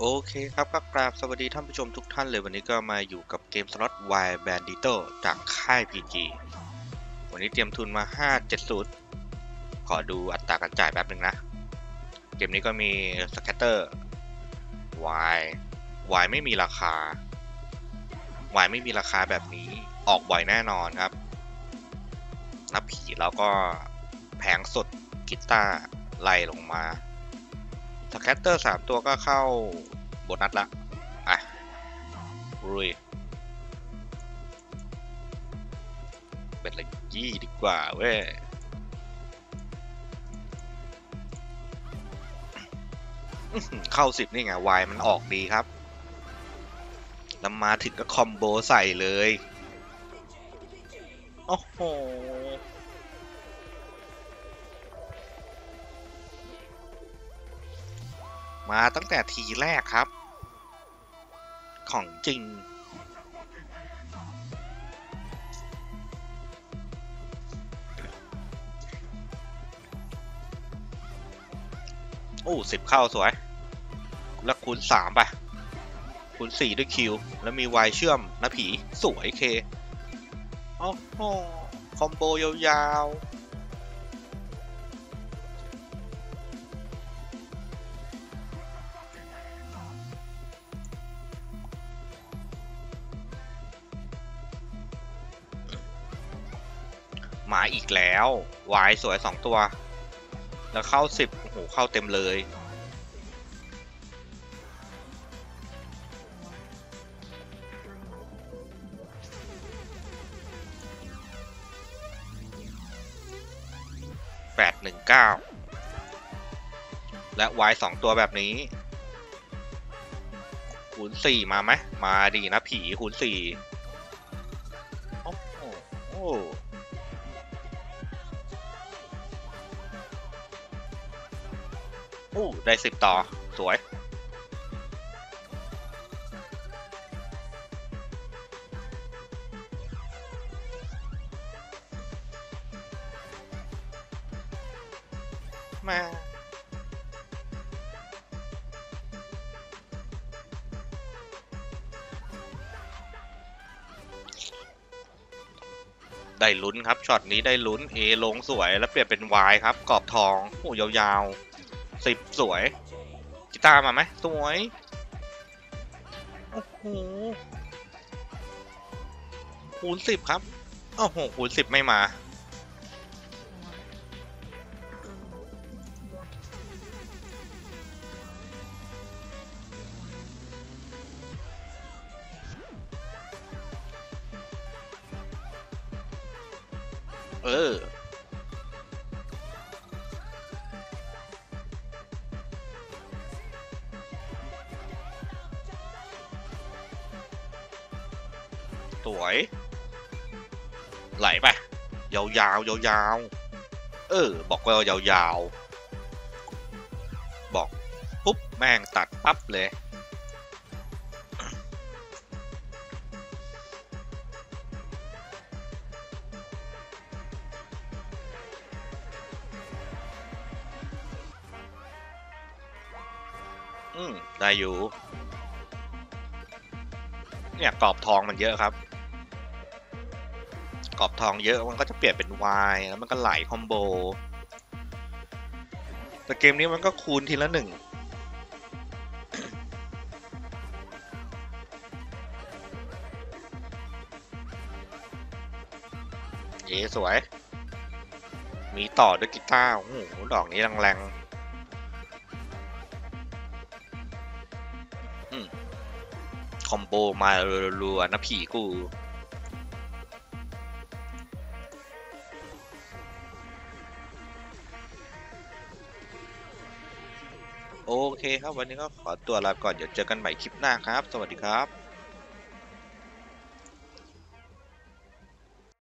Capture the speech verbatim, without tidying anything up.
โอเคครับก็กราบสวัสดีท่านผู้ชมทุกท่านเลยวันนี้ก็มาอยู่กับเกมสล็อต Wild Bandito จากค่าย พี จี วันนี้เตรียมทุนมาห้าเจ็ดศูนย์ขอดูอัตราการจ่ายแป๊บหนึ่งนะเกมนี้ก็มีสแคตเตอร์ Y Y ไม่มีราคา Y ไม่มีราคาแบบนี้ออกบ่อยแน่นอนครับนับผีแล้วก็แผงสดกีตาร์ไล่ลงมาสแคตเตอร์สามตัวก็เข้าโบนัสละอ่ะรุยเป็นละยี่ดีกว่าเว้ยเข้าสิบนี่ไงวายมันออกดีครับแล้วมาถึงก็คอมโบใส่เลยโอ้โหมาตั้งแต่ทีแรกครับของจริงโอ้สิบเข้าสวยแล้วคูณสามไปคูณสี่ด้วยคิวแล้วมีวายเชื่อมนะผีสวยเคโอ้โหคอมโบยาวๆมาอีกแล้ววายสวยสองตัวแล้วเข้าสิบโอ้โหเข้าเต็มเลยแปดหนึ่งเก้าและวายสองตัวแบบนี้คูณสี่มาไหมมาดีนะผีคูณสี่โอ้โหโอ้โอ้ได้สิบต่อสวยมาได้ลุ้นครับช็อตนี้ได้ลุ้น A ลงสวยแล้วเปลี่ยนเป็น Y ครับกรอบทองโอ้ยาวๆสิบสวยกีตาร์มาไหมสวยโอ้โหคูณสิบครับโอ้โหคูณสิบไม่มาเออสวยไหลไปยาวๆยาวๆเออบอกว่ายาวๆบอกปุ๊บแม่งตัดปั๊บเลยอืมได้อยู่เนี่ยกรอบทองมันเยอะครับกรอบทองเยอะมันก็จะเปลี่ยนเป็น Y แล้วมันก็ไหลคอมโบแต่เกมนี้มันก็คูณทีละหนึ่งเอสวยมีต่อด้วยกีตาร์โอ้โหดอกนี้แรงๆอืมคอมโบมารัวๆนะผีกูโอเคครับวันนี้ก็ขอตัวลาก่อนเดี๋ยวเจอกันใหม่คลิปหน้าครับสวัสดีครับ